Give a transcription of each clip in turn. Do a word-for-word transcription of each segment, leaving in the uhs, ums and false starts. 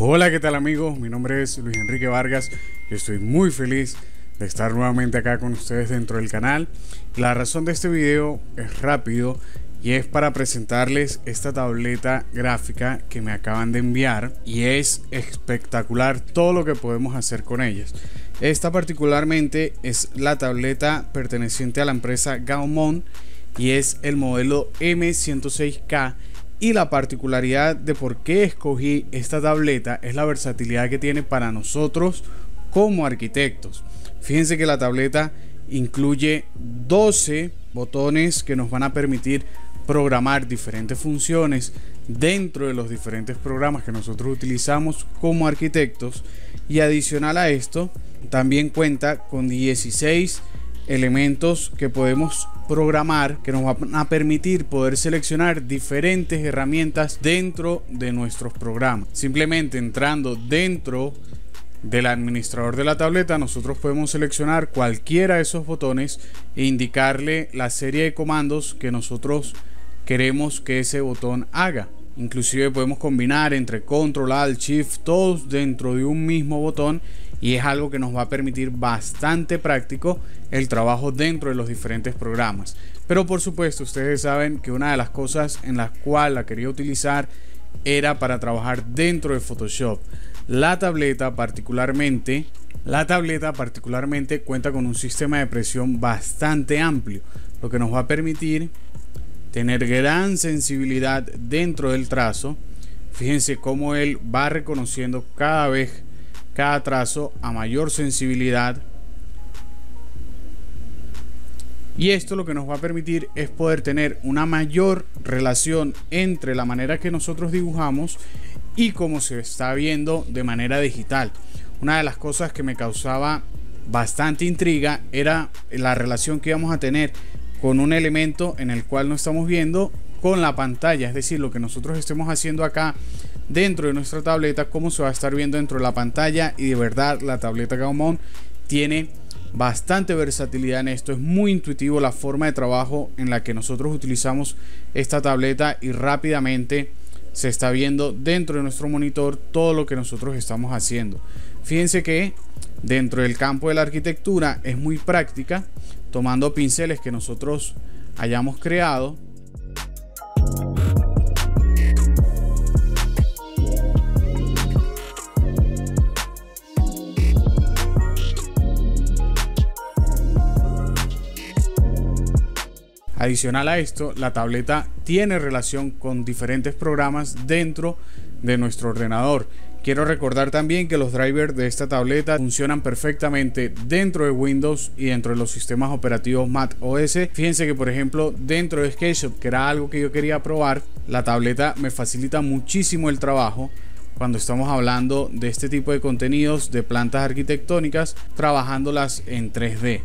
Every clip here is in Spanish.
Hola, ¿qué tal amigos? Mi nombre es Luis Enrique Vargas y estoy muy feliz de estar nuevamente acá con ustedes dentro del canal. La razón de este video es rápido y es para presentarles esta tableta gráfica que me acaban de enviar y es espectacular todo lo que podemos hacer con ellas. Esta particularmente es la tableta perteneciente a la empresa Gaomon y es el modelo M ciento seis K. Y la particularidad de por qué escogí esta tableta es la versatilidad que tiene para nosotros como arquitectos. Fíjense que la tableta incluye doce botones que nos van a permitir programar diferentes funciones dentro de los diferentes programas que nosotros utilizamos como arquitectos, y adicional a esto también cuenta con dieciséis elementos que podemos programar que nos van a permitir poder seleccionar diferentes herramientas dentro de nuestros programas. Simplemente entrando dentro del administrador de la tableta, nosotros podemos seleccionar cualquiera de esos botones e indicarle la serie de comandos que nosotros queremos que ese botón haga. Inclusive podemos combinar entre Control, Alt, Shift, todos dentro de un mismo botón, y es algo que nos va a permitir bastante práctico el trabajo dentro de los diferentes programas. Pero por supuesto ustedes saben que una de las cosas en las cuales la quería utilizar era para trabajar dentro de Photoshop. La tableta particularmente, la tableta particularmente cuenta con un sistema de presión bastante amplio, lo que nos va a permitir tener gran sensibilidad dentro del trazo. Fíjense cómo él va reconociendo cada vez cada trazo a mayor sensibilidad, y esto lo que nos va a permitir es poder tener una mayor relación entre la manera que nosotros dibujamos y cómo se está viendo de manera digital. Una de las cosas que me causaba bastante intriga era la relación que íbamos a tener con un elemento en el cual no estamos viendo con la pantalla, es decir, lo que nosotros estemos haciendo acá dentro de nuestra tableta, cómo se va a estar viendo dentro de la pantalla. Y de verdad la tableta Gaomon tiene bastante versatilidad en esto. Es muy intuitivo la forma de trabajo en la que nosotros utilizamos esta tableta, y rápidamente se está viendo dentro de nuestro monitor todo lo que nosotros estamos haciendo. Fíjense que dentro del campo de la arquitectura es muy práctica, tomando pinceles que nosotros hayamos creado. Adicional a esto, la tableta tiene relación con diferentes programas dentro de nuestro ordenador. Quiero recordar también que los drivers de esta tableta funcionan perfectamente dentro de Windows y dentro de los sistemas operativos Mac O S. Fíjense que por ejemplo dentro de SketchUp, que era algo que yo quería probar, la tableta me facilita muchísimo el trabajo cuando estamos hablando de este tipo de contenidos de plantas arquitectónicas, trabajándolas en tres D.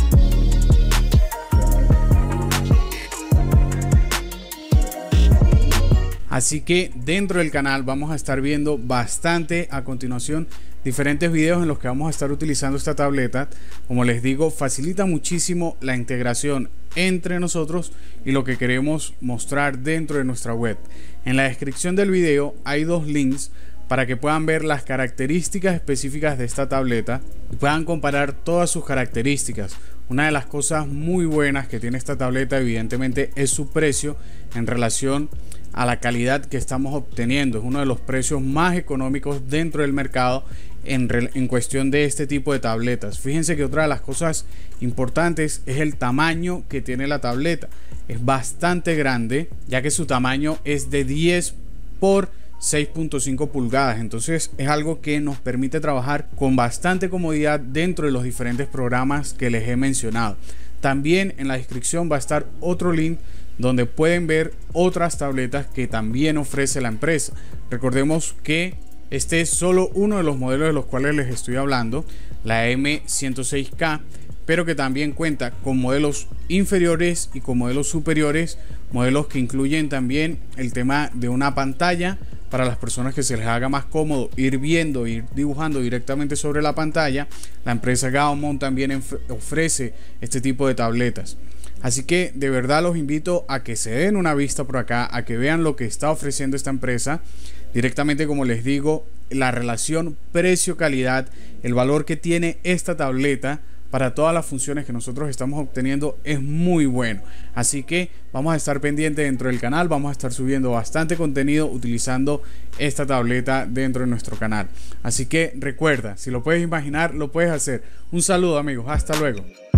Así que dentro del canal vamos a estar viendo bastante a continuación diferentes videos en los que vamos a estar utilizando esta tableta. Como les digo, facilita muchísimo la integración entre nosotros y lo que queremos mostrar dentro de nuestra web. En la descripción del video hay dos links para que puedan ver las características específicas de esta tableta y puedan comparar todas sus características. Una de las cosas muy buenas que tiene esta tableta evidentemente es su precio en relación a la calidad que estamos obteniendo. Es uno de los precios más económicos dentro del mercado en, en cuestión de este tipo de tabletas. Fíjense que otra de las cosas importantes es el tamaño que tiene la tableta. Es bastante grande, ya que su tamaño es de diez por seis punto cinco pulgadas. Entonces es algo que nos permite trabajar con bastante comodidad dentro de los diferentes programas que les he mencionado. También en la descripción va a estar otro link donde pueden ver otras tabletas que también ofrece la empresa. Recordemos que este es solo uno de los modelos de los cuales les estoy hablando, la M ciento seis K, pero que también cuenta con modelos inferiores y con modelos superiores, modelos que incluyen también el tema de una pantalla para las personas que se les haga más cómodo ir viendo, ir dibujando directamente sobre la pantalla. La empresa Gaomon también ofrece este tipo de tabletas. Así que de verdad los invito a que se den una vista por acá, a que vean lo que está ofreciendo esta empresa. Directamente, como les digo, la relación precio-calidad, el valor que tiene esta tableta para todas las funciones que nosotros estamos obteniendo es muy bueno. Así que vamos a estar pendientes dentro del canal, vamos a estar subiendo bastante contenido utilizando esta tableta dentro de nuestro canal. Así que recuerda, si lo puedes imaginar, lo puedes hacer. Un saludo, amigos, hasta luego.